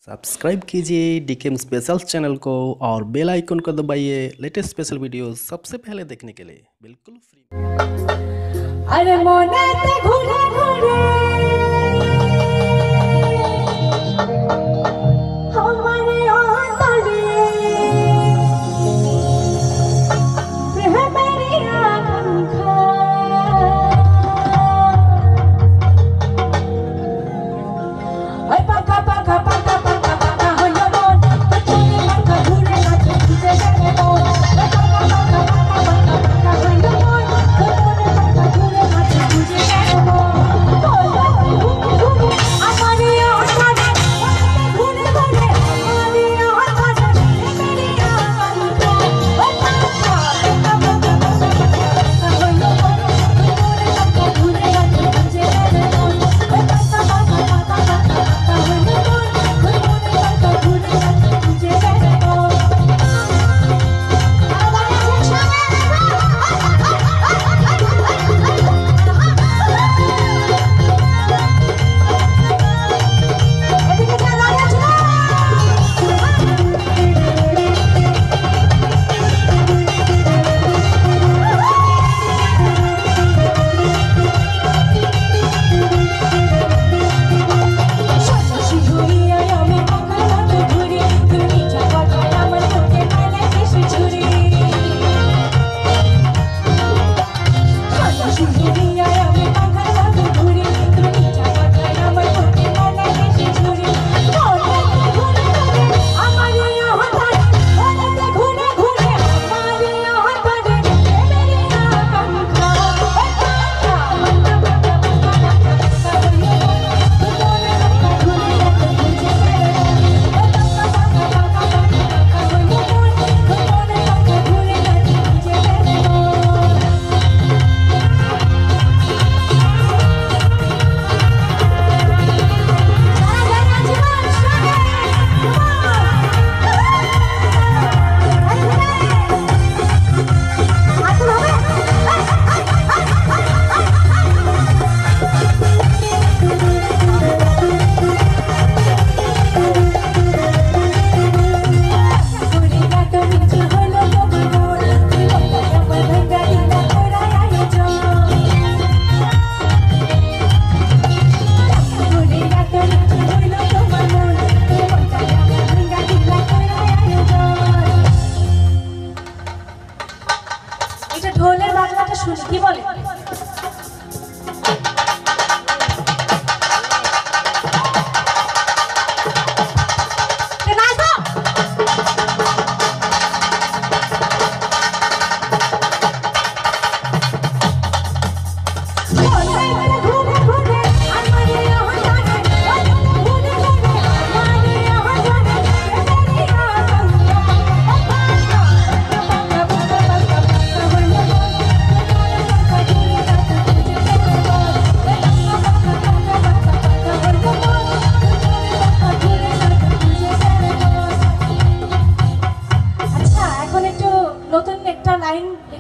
Subscribe कीजिए डीकेएम special channel को और बेल आइकन को दबाइए लेटेस्ट स्पेशल वीडियो सबसे पहले देखने के लिए बिल्कुल फ्री। अरे मोनाते घुरे घुरे हमारे आंगने मेरी आँखों अरे पका पका पका पका पका हो यो मोन तूने पका घुरे ना तुझे जाने मोन पका पका पका पका पका हो यो मोन तूने पका घुरे ना तुझे जाने मोन बोलो हमारी आँखों घुरे घुरे हमारी आँखों मेरी आँखों पका पका पका पका हो यो मोन तूने पका घुरे ना तुझे जाने मोन पका पका पका पका हो यो मोन तूने पका घुरे ना तुझे जाने मोन ঢোলের বাংলাটা শুনি কি বলে নতুন একটা লাইন